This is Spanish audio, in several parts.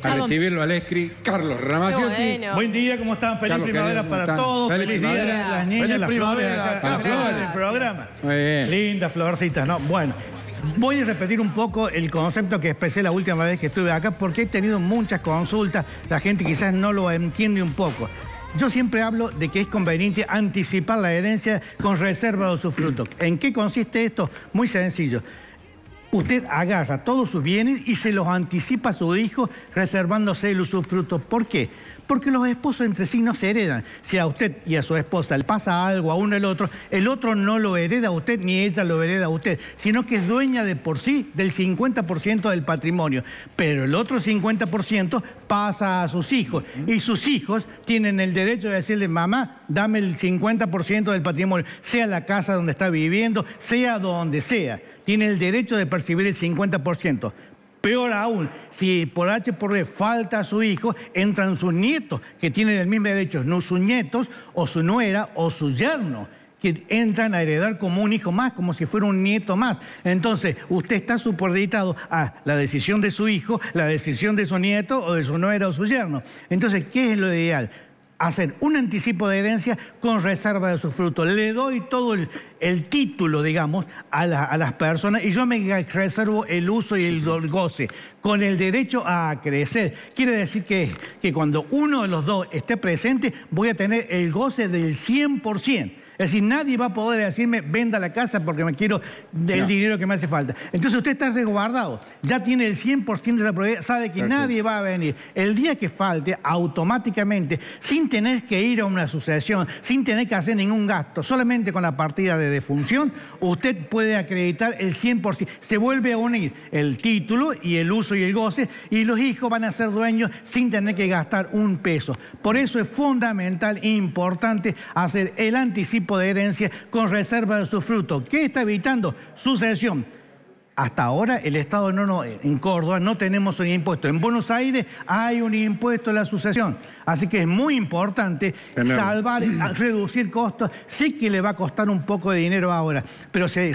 A recibirlo al ESCRI, Carlos Ramaciotti. Bueno. Buen día, ¿cómo están? Feliz Carlos, primavera para todos. Feliz Día primavera. a las niñas, Feliz las primavera. flores, las flores del programa. Muy bien. Lindas florcitas, ¿no? Bueno, voy a repetir un poco el concepto que expresé la última vez que estuve acá porque he tenido muchas consultas. La gente quizás no lo entiende un poco. Yo siempre hablo de que es conveniente anticipar la herencia con reserva de usufructo. ¿En qué consiste esto? Muy sencillo. Usted agarra todos sus bienes y se los anticipa a su hijo reservándose el usufructo. ¿Por qué? Porque los esposos entre sí no se heredan. Si a usted y a su esposa le pasa algo a uno el otro no lo hereda a usted ni ella lo hereda a usted, sino que es dueña de por sí del 50% del patrimonio. Pero el otro 50% pasa a sus hijos y sus hijos tienen el derecho de decirle, mamá, dame el 50% del patrimonio, sea la casa donde está viviendo, sea donde sea. Tiene el derecho de percibir el 50%. Peor aún, si por H por B falta a su hijo, entran sus nietos, que tienen el mismo derecho, no sus nietos, o su nuera, o su yerno, que entran a heredar como un hijo más, como si fuera un nieto más. Entonces, usted está supeditado a la decisión de su hijo, la decisión de su nieto, o de su nuera, o su yerno. Entonces, ¿qué es lo ideal? Hacer un anticipo de herencia con reserva de usufructo. Le doy todo el título, digamos, a las personas y yo me reservo el uso y el goce, con el derecho a crecer. Quiere decir que cuando uno de los dos esté presente, voy a tener el goce del 100%. Es decir, nadie va a poder decirme, venda la casa porque me quiero del dinero que me hace falta. Entonces usted está resguardado, ya tiene el 100% de la propiedad, sabe que nadie va a venir. El día que falte, automáticamente, sin tener que ir a una sucesión, sin tener que hacer ningún gasto, solamente con la partida de defunción, usted puede acreditar el 100%. Se vuelve a unir el título y el uso y el goce, y los hijos van a ser dueños sin tener que gastar un peso. Por eso es fundamental e importante hacer el anticipo de herencia con reserva de usufructo. ¿Qué está evitando? Sucesión. Hasta ahora el Estado en Córdoba no tenemos un impuesto. En Buenos Aires hay un impuesto a la sucesión. Así que es muy importante salvar, reducir costos. Sí que le va a costar un poco de dinero ahora, pero se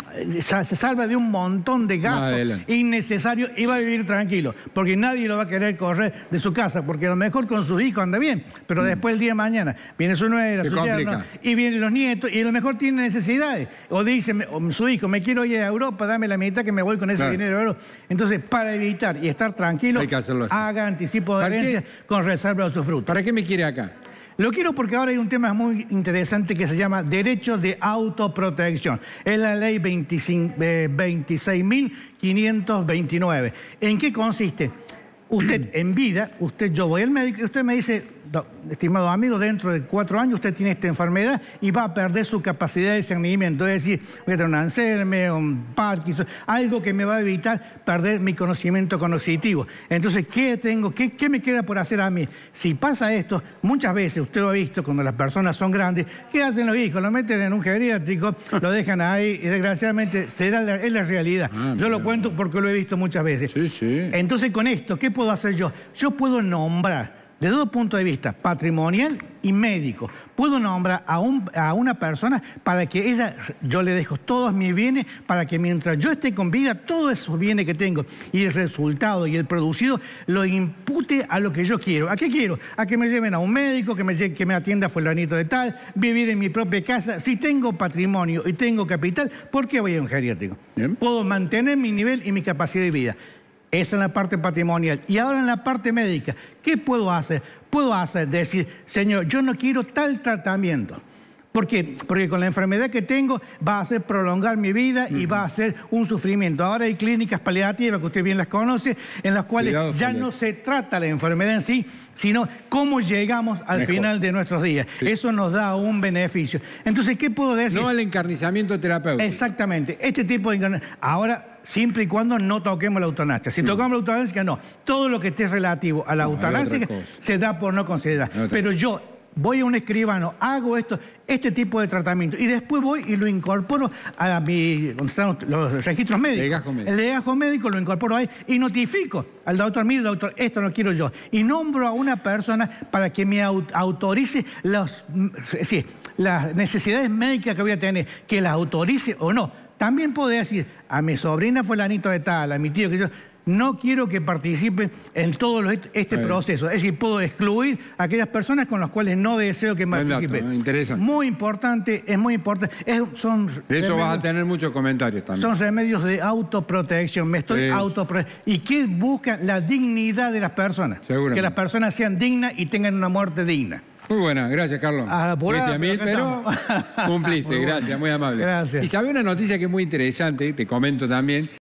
salva de un montón de gastos innecesarios y va a vivir tranquilo, porque nadie lo va a querer correr de su casa, porque a lo mejor con sus hijos anda bien, pero después el día de mañana viene su nuera, su yerno, y vienen los nietos, y a lo mejor tiene necesidades, o dice su hijo, me quiero ir a Europa, dame la mitad que me voy con ese dinero. Entonces, para evitar y estar tranquilo, hay que hacerlo así. Haga anticipo de herencia con reserva de usufructo. ¿Para qué me quiere acá? Lo quiero porque ahora hay un tema muy interesante que se llama derecho de autoprotección. Es la ley 26.529. ¿En qué consiste? Usted en vida, yo voy al médico y usted me dice, estimado amigo, dentro de 4 años usted tiene esta enfermedad y va a perder su capacidad de discernimiento. Es decir, voy a tener un Alzheimer, un Parkinson, algo que me va a evitar perder mi conocimiento cognitivo. Entonces, ¿qué me queda por hacer a mí? Si pasa esto, muchas veces usted lo ha visto cuando las personas son grandes, ¿qué hacen los hijos? Lo meten en un geriátrico, lo dejan ahí y desgraciadamente es la realidad. Yo lo cuento porque lo he visto muchas veces. Entonces, con esto, ¿qué puedo hacer yo? Yo puedo nombrar, desde 2 puntos de vista, patrimonial y médico. Puedo nombrar a una persona para que yo le dejo todos mis bienes, para que mientras yo esté con vida, todos esos bienes que tengo y el resultado y el producido, lo impute a lo que yo quiero. ¿A qué quiero? A que me lleven a un médico, que me atienda fulanito de tal, vivir en mi propia casa. Si tengo patrimonio y tengo capital, ¿por qué voy a un geriátrico? Puedo mantener mi nivel y mi capacidad de vida. Eso en la parte patrimonial. Y ahora en la parte médica, ¿qué puedo hacer? Puedo decir, señor, yo no quiero tal tratamiento. ¿Por qué? Porque con la enfermedad que tengo va a hacer prolongar mi vida y va a ser un sufrimiento. Ahora hay clínicas paliativas, que usted bien las conoce, en las cuales no se trata la enfermedad en sí, sino cómo llegamos al final de nuestros días. Eso nos da un beneficio. Entonces, ¿qué puedo decir? No al encarnizamiento terapéutico. Exactamente. Este tipo de encarnizamiento. Ahora, siempre y cuando no toquemos la eutanasia. Si tocamos la eutanasia, no. Todo lo que esté relativo a la eutanasia se da por no considerar. Pero yo voy a un escribano, hago este tipo de tratamiento y después voy y lo incorporo a donde están los registros médicos. El legajo médico lo incorporo ahí y notifico al doctor, mire doctor, esto no quiero yo. Y nombro a una persona para que me autorice las necesidades médicas que voy a tener, que las autorice o no. También puedo decir a mi sobrina fulanito de tal, a mi tío que yo, no quiero que participen en todo este proceso. Es decir, puedo excluir a aquellas personas con las cuales no deseo que participen. Interesante. Muy importante, es muy importante. De eso vas a tener muchos comentarios también. Son remedios de autoprotección. Me estoy autoprotegiendo. ¿Y qué buscan? La dignidad de las personas. Que las personas sean dignas y tengan una muerte digna. Muy buena, gracias, Carlos. Apurado, a mí, pero cumpliste, gracias, muy amable. Gracias. Y sabe una noticia que es muy interesante, te comento también.